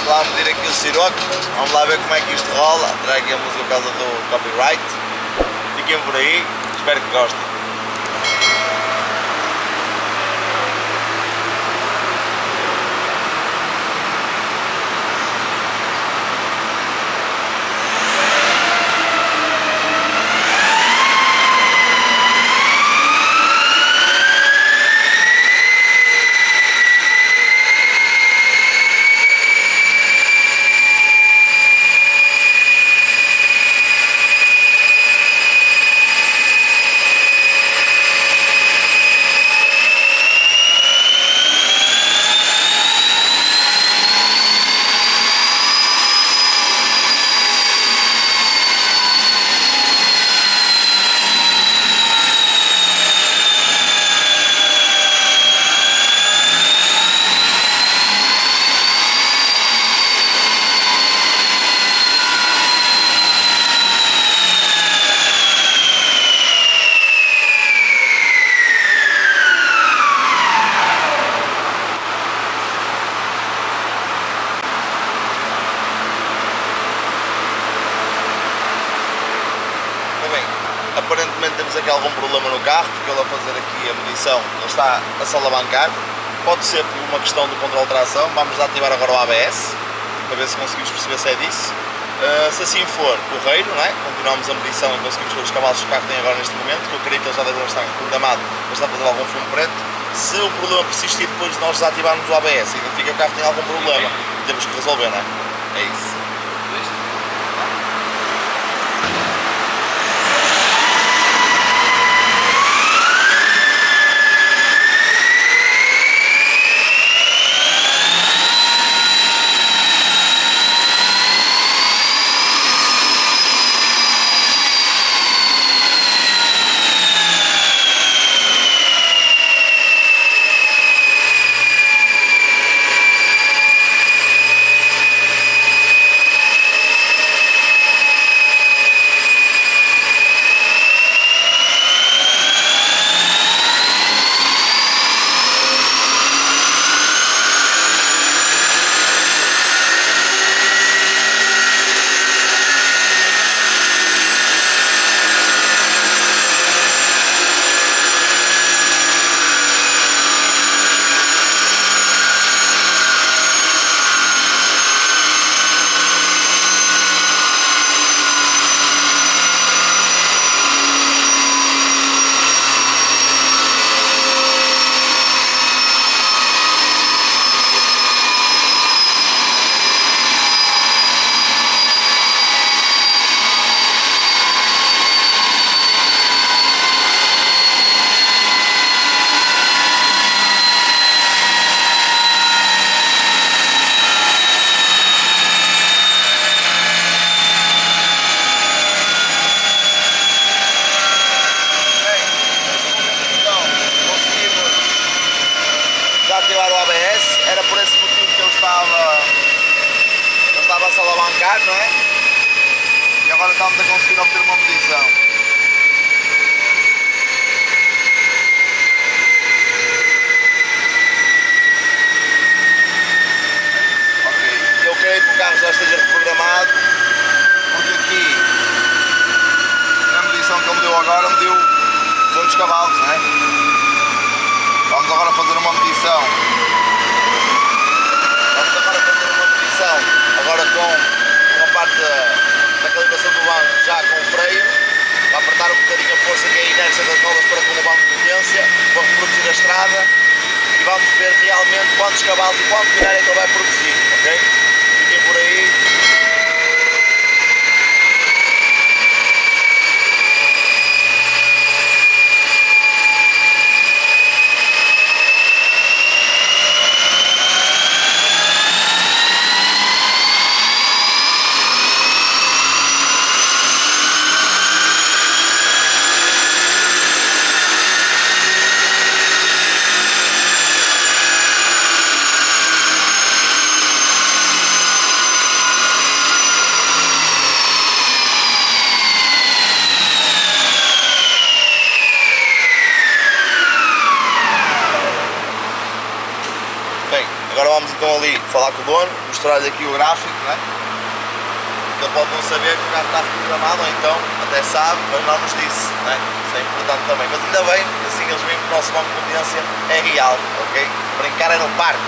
lá a medir aqui o siroco. Vamos lá ver como é que isto rola. Trago aqui a música por causa do copyright. Fiquem por aí, espero que gostem. Aparentemente temos aqui algum problema no carro, porque ele a fazer aqui a medição ele está a se alavancar. Pode ser por uma questão do controle de tração. Vamos ativar agora o ABS para ver se conseguimos perceber se é disso. Se assim for, correiro, não é? Continuamos a medição e conseguimos ver os cavalos que o carro tem agora neste momento, que eu acredito que ele já deve estar reprogramado, mas está a fazer algum fumo preto. Se o problema persistir depois de nós desativarmos o ABS, significa que o carro tem algum problema, temos que resolver, não é? É isso. Ativar o ABS, era por esse motivo que ele estava a se alavancar, não é? E agora estamos a conseguir obter uma medição. Ok, eu creio que o carro já esteja reprogramado, porque aqui na medição que ele me deu agora me deu 200 cavalos, não é? Vamos agora fazer uma medição. Agora com a parte da calibração do banco já com o freio. Vai apertar um bocadinho a força que é a inércia das rodas para com o banco de potência. Vou reproduzir a estrada e vamos ver realmente quantos cavalos e quanto dinheiro é que ele vai produzir. Ok? Fiquem por aí. falar com o dono, mostrar-lhe aqui o gráfico, né? Ele pode não saber que o carro está programado, ou então até sabe, mas não nos disse, né? Isso é importante também. Mas ainda bem, assim eles veem que o nosso banco de potência é real, ok? Brincar é no parque.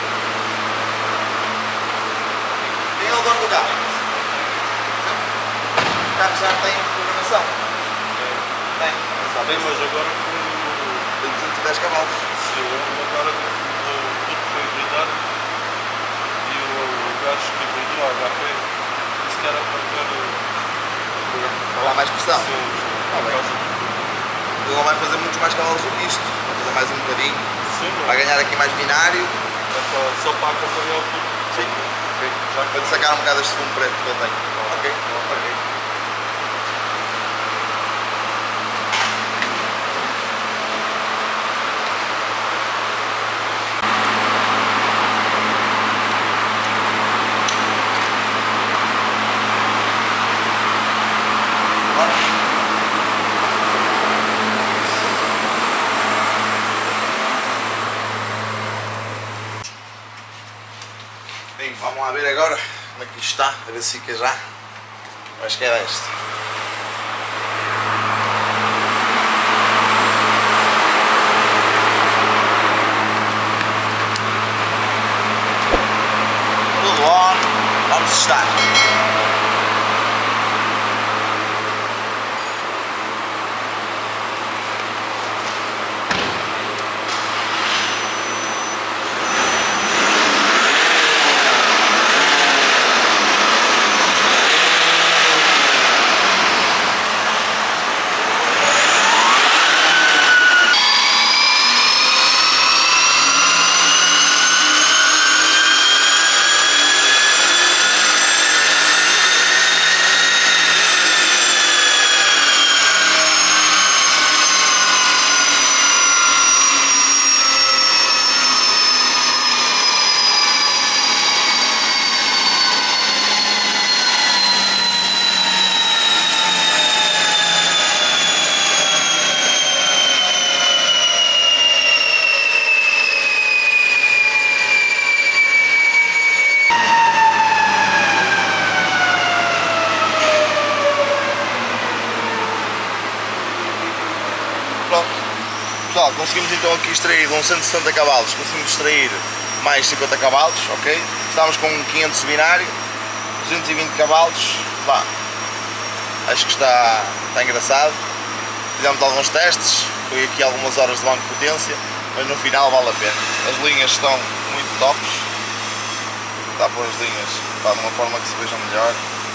Quem é o dono do carro? O carro já tem programação? Tem. Tem, mas agora Tem 210 cavalos. se eu agora tudo foi hibridado e o gajo que hibridou a HP disse que era para ver Para lá mais pressão. Sim, Tá bem. Ele vai fazer muitos mais cavalos do que isto. Vai fazer mais um bocadinho. sim, Vai ganhar aqui mais binário. só para acompanhar o tudo. Sim. Okay. Já para sacar um bocado este fumo preto que eu tenho. Ok. Ok. Bem, vamos lá ver agora como é que isto está, a ver se fica já. Acho que é deste. Tudo on, vamos testar. Pronto, pessoal, conseguimos então aqui extrair de uns 170 cavalos, conseguimos extrair mais 50 cavalos, ok? Estamos com 500 de binário, 220 cavalos, pá, acho que está engraçado. Fizemos alguns testes, foi aqui algumas horas de banco de potência, mas no final vale a pena. As linhas estão muito tops, dá a pôr as linhas pá, de uma forma que se vejam melhor.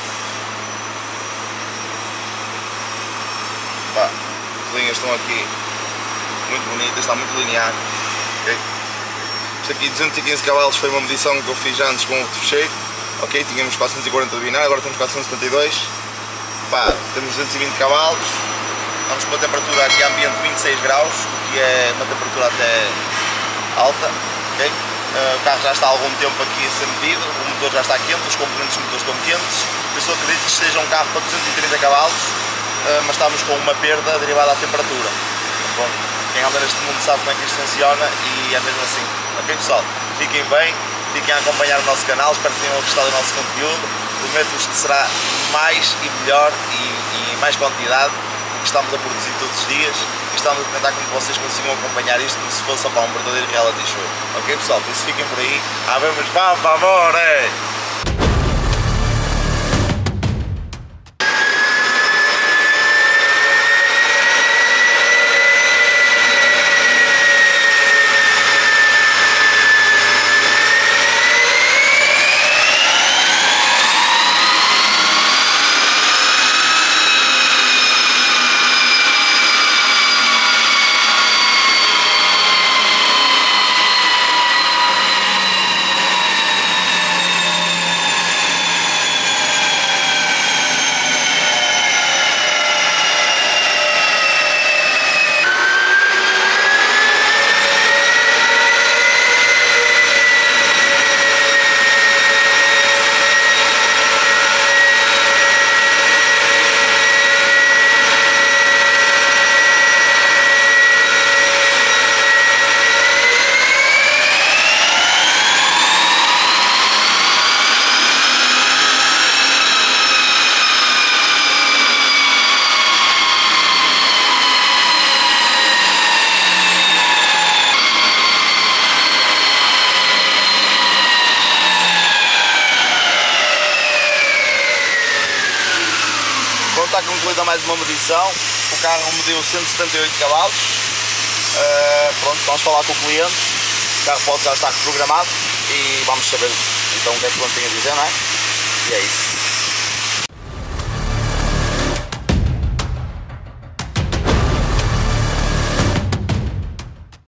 Pá, as linhas estão aqui muito bonitas, está muito linear. Okay? Isto aqui 215 cavalos foi uma medição que eu fiz antes com o fecheiro. Ok, tínhamos 440 de binário, agora temos 472. Pá, temos 220 cavalos. Estamos com uma temperatura aqui ambiente de 26 graus, o que é uma temperatura até alta. Okay? O carro já está há algum tempo aqui a ser medido, o motor já está quente, os componentes do motor estão quentes. Por isso eu acredito que seja um carro para 230 cavalos, mas estamos com uma perda derivada da temperatura. Bom, quem anda neste mundo sabe como é que isto funciona e é mesmo assim. Ok pessoal, fiquem bem, fiquem a acompanhar o nosso canal, espero que tenham gostado do nosso conteúdo. Prometo-vos que será mais e melhor e em mais quantidade que estamos a produzir todos os dias e estamos a tentar que vocês consigam acompanhar isto como se fosse para um verdadeiro reality show. Ok pessoal, por isso fiquem por aí. Vamos, por favor! concluída mais uma medição. O carro mediu 178 cavalos. Pronto, vamos falar com o cliente. O carro pode já estar programado e vamos saber então o que é que o cliente tem a dizer, não é? E é isso.